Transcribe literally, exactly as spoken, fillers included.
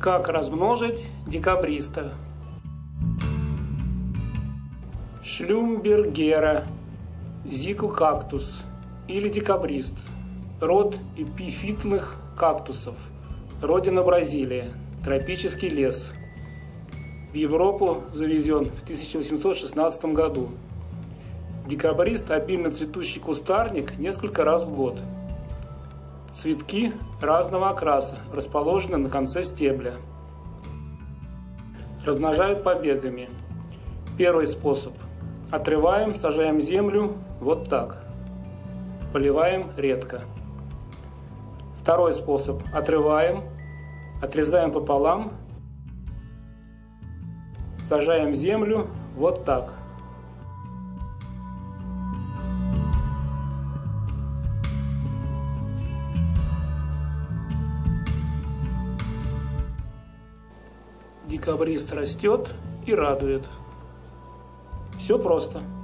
Как размножить декабриста Шлюмбергера, Зигокактус или декабрист, род эпифитных кактусов, Родина Бразилия, тропический лес. В Европу завезен в тысяча восемьсот шестнадцатом году. Декабрист – обильно цветущий кустарник несколько раз в год. Цветки разного окраса, расположены на конце стебля. Размножают побегами. Первый способ. Отрываем, сажаем в землю вот так. Поливаем редко. Второй способ. Отрываем, отрезаем пополам, сажаем в землю вот так. Декабрист растет и радует. Все просто.